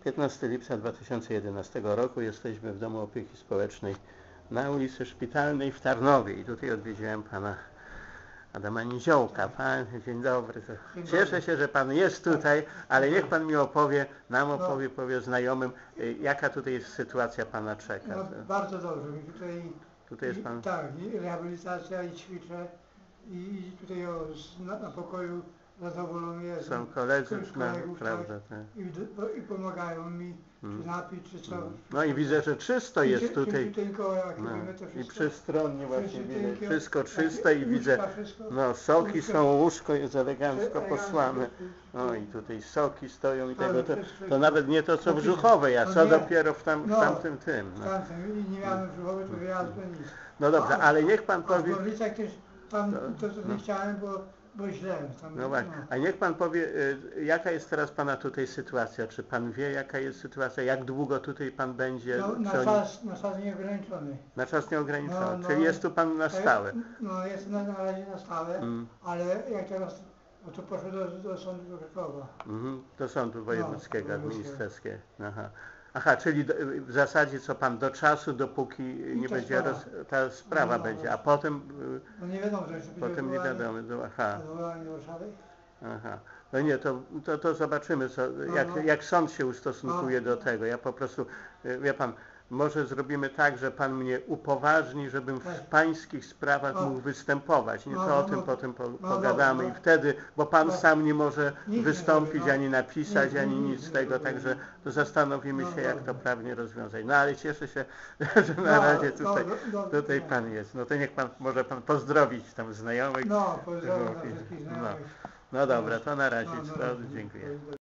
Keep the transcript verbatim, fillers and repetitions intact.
piętnastego lipca dwa tysiące jedenastego roku jesteśmy w Domu Opieki Społecznej na ulicy Szpitalnej w Tarnowie i tutaj odwiedziłem pana Adama Niziołka. Pan, dzień dobry. Cieszę się, że pan jest tutaj, ale niech pan mi opowie, nam opowie, powie znajomym, jaka tutaj jest sytuacja pana czeka. No, bardzo dobrze. Tutaj, tutaj jest pan? I, tak, i rehabilitacja, i ćwiczę, i, i tutaj o, na, na pokoju zadowolony jestem. Są koledzy, no, kolegów, prawda, tak, tak. I, i pomagają mi, Hmm. czy napić, czy co. Hmm. No i widzę, że czysto jest I, tutaj. jak No, to i przystronnie właśnie widzę, wszystko tak, czyste i widzę, wszystko, no soki łóżka, są, łóżko jest elegancko elegancko posłane. No i tutaj soki stoją i tak, tego, to, wszystko, to nawet nie to co brzuchowe, a no co nie. dopiero w, tam, w No, tamtym tym. w No, tamtym, i nie miałem brzuchowy, to wyjazdu nic. no dobrze, ale niech pan A w powie... Gorlicach też tam To- to, to no. nie chciałem, bo, bo źle. Tam, No właśnie, a niech pan powie, y, jaka jest teraz pana tutaj sytuacja? Czy pan wie, jaka jest sytuacja? Jak długo tutaj pan będzie? No, na, Czy oni- czas, na czas nieograniczony. na czas nieograniczony, No, no, czyli jest tu pan na tak, stałe? No jest na, na razie na stałe, Mm. ale jak teraz, bo to poszło do, do sądu do Krakowa. Mhm, do sądu wojewódzkiego, No, administrackiego. Aha. Aha, czyli do, w zasadzie co pan do czasu, dopóki nie ta będzie sprawa. roz, ta sprawa No, będzie, no. a potem, No nie wiadomo, że y, będzie potem nie odwołanie- wiadomo, no, aha, odwołanie do Warszawy. aha. No nie, to, to, to zobaczymy, co, No, jak, no. jak sąd się ustosunkuje No. do tego. Ja po prostu, y, wie pan, może zrobimy tak, że pan mnie upoważni, żebym w Tak. pańskich sprawach No. mógł występować. Nie, No, to o no, tym no. potem po, no, pogadamy no. i wtedy, bo pan No. sam nie może Nic nie wystąpić, robię, no. ani napisać, Nic, ani nic nic nie z tego, robię. także to zastanowimy No, się, jak to dobra. prawnie rozwiązać. No ale cieszę się, że na No, razie no, tutaj, no, no, tutaj no. pan jest. No to niech pan, może pan pozdrowić tam znajomych. No, pozdrawiam No. wszystkich No. znajomych. No dobra, to na razie, No, no, to no, dziękuję. no.